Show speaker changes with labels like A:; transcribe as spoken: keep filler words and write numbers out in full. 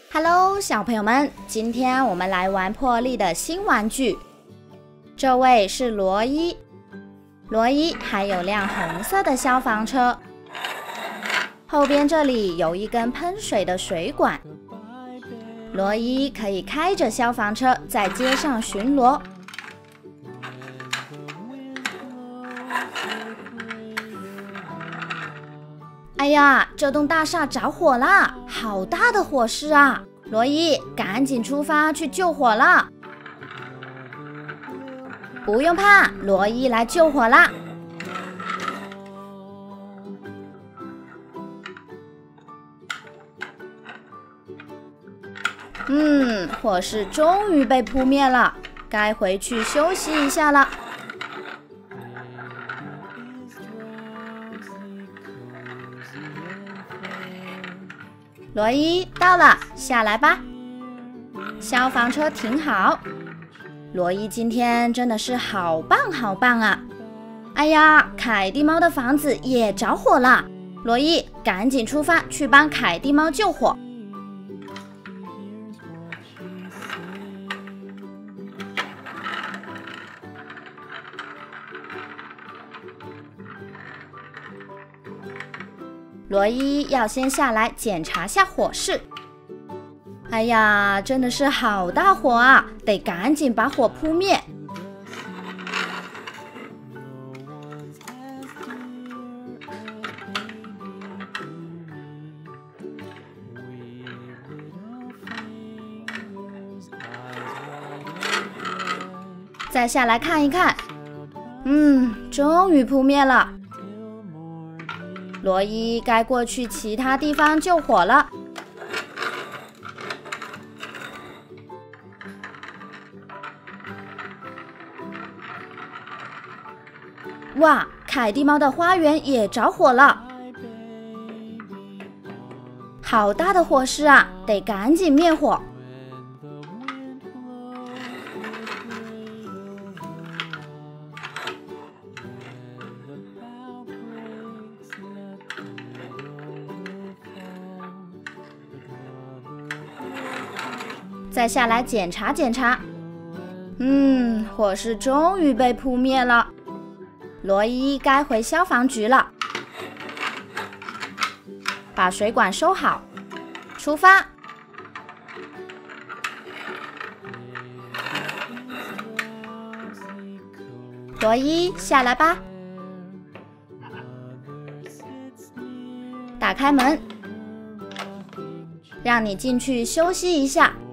A: Hello， 小朋友们，今天我们来玩破例的新玩具。这位是罗伊，罗伊还有辆红色的消防车，后边这里有一根喷水的水管。罗伊可以开着消防车在街上巡逻。哎呀，这栋大厦着火啦！好大的火势啊！罗伊，赶紧出发去救火了。不用怕，罗伊来救火啦。嗯，火势终于被扑灭了，该回去休息一下了。罗伊到了，下来吧。消防车停好。罗伊今天真的是好棒好棒啊！哎呀，凯蒂猫的房子也着火了。罗伊，赶紧出发去帮凯蒂猫救火。罗伊要先下来检查下火势。哎呀，真的是好大火啊，得赶紧把火扑灭。再下来看一看，嗯，终于扑灭了。罗伊该过去其他地方救火了。哇，凯蒂猫的花园也着火了，好大的火势啊，得赶紧灭火。再下来检查检查，嗯，火势终于被扑灭了。罗伊该回消防局了，把水管收好，出发。罗伊，下来吧，打开门，让你进去休息一下。